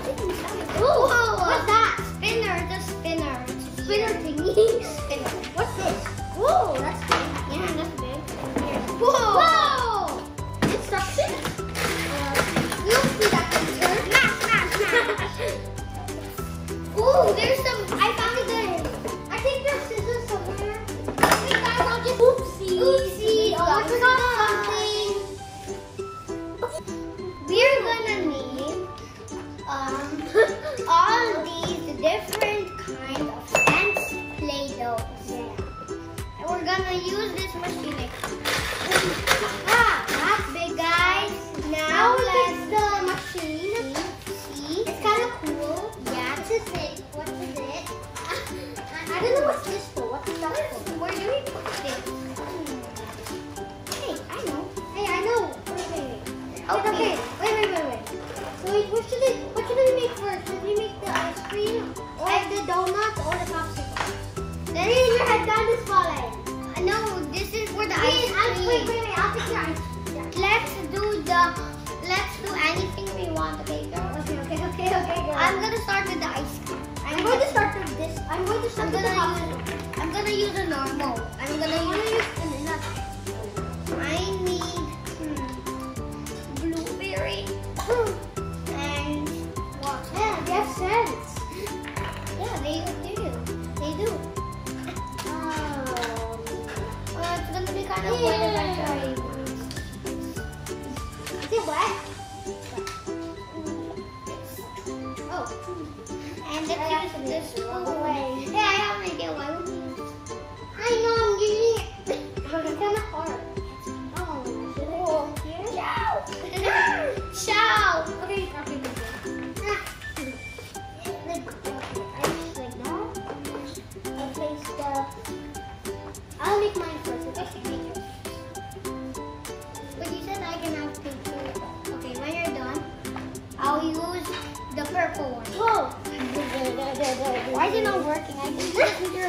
Ooh, what's that? Spinner, the spinner. Spinner thingy? Spinner. What's this? Whoa, that's big. Yeah, that's big. Here. Whoa! Whoa! Instructions? You'll see that picture. Smash. Ooh, there's some, I found it there. I think there's scissors somewhere. Wait, guys, I'll just, oopsie. Oh, I forgot something. We're gonna need, all these different kinds of ants Play-Dohs. Yeah. And we're gonna use this machine. That's big, guys. Now let's the machine. See? It's kind of cool. Yeah, this is it. What is it? I don't know what's this for. What's that for? Where do we put this? Hey, I know. Hey, I know. Wait. Okay. Wait. So what should we make first? Should we make the ice cream or the donuts or the popsicle? Then your head down is falling. No, this is for the ice cream. Wait, I'll take your ice cream. Yeah. Let's do anything we want, okay, girl? Okay, girl. I'm gonna start with the ice cream. I'm going to start with this. I'm gonna use a normal. I need blueberry and what? Yeah, they have scents. Yeah, they do. It's gonna be kind of wet if I try. Is it wet? Oh. And let's use this spoon. Yeah, I have an idea. Why would we use this? I know, I'm getting it. It's kind of hard. Oh, Chow! Okay. I'll make mine first, okay? But you said I can have picture. Okay, when you're done, I'll use the purple one. Whoa! Why is it not working? I think you have to do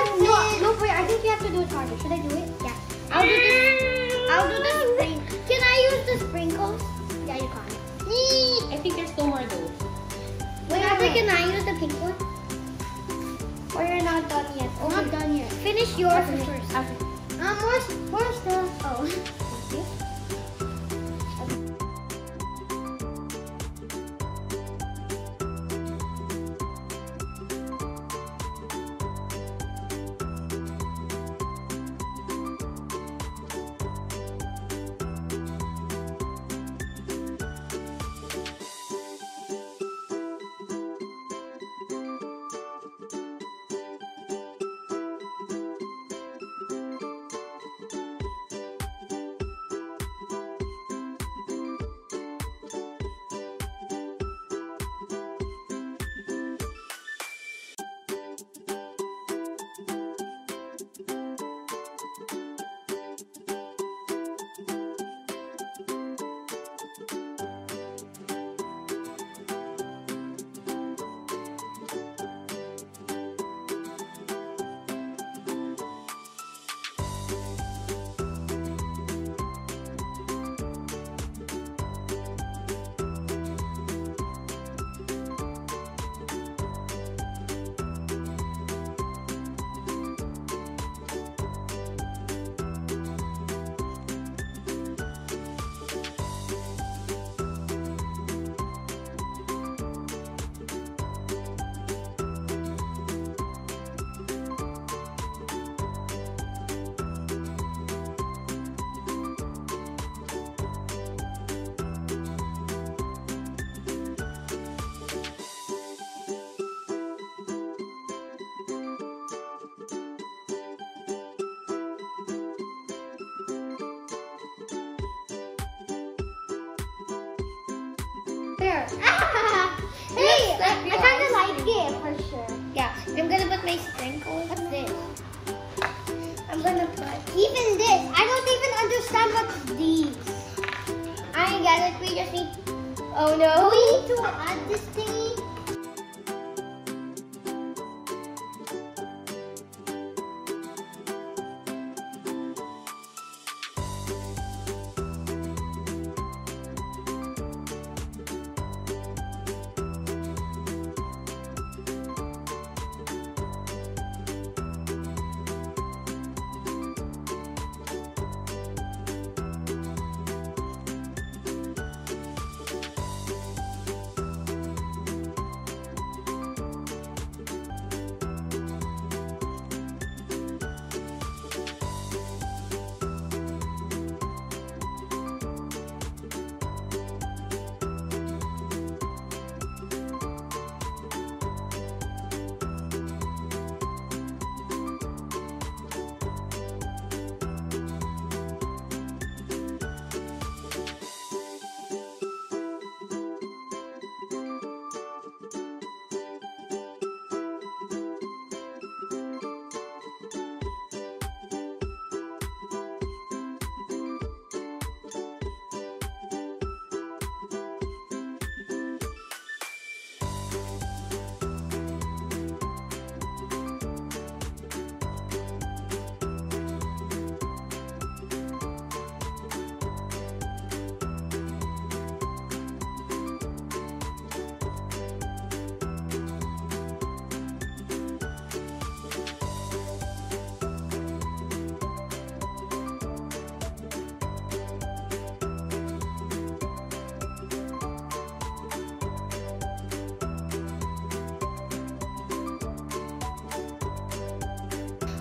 it harder. Should I do it? Yeah. I'll do the sprinkles. Can I use the sprinkles? Yeah, you can. I think there's two more though. Wait, can I use the pink one? Or you're not done yet? Oh, not done yet. Finish yours first. Where's the... Oh. Okay. There. Hey, I kind of like it for sure. Yeah, I'm gonna put my sprinkles. What's this? I'm gonna put even this. I don't even understand what's these. I get it. We just need. Oh no. We need to add this thingy.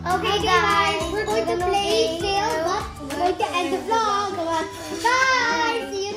Okay, guys, we're going to play still, but we're going to end the vlog. Bye! See you